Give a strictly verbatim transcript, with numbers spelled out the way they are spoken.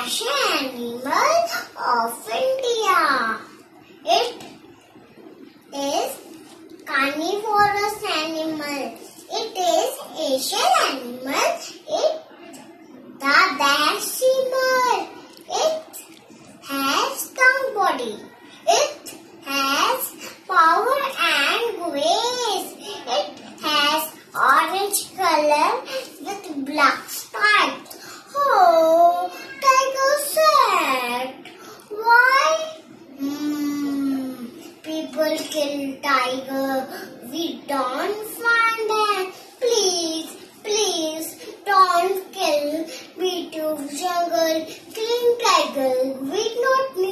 national animal of India. It is carnivorous animal. It is Asian animal. It the decimal. It has strong body. It has power and grace. It has orange color with black stripes. Oh, tiger said, why? Hmm, people kill tiger. We don't find them. Please, please don't kill. We do jungle, killing tiger. We not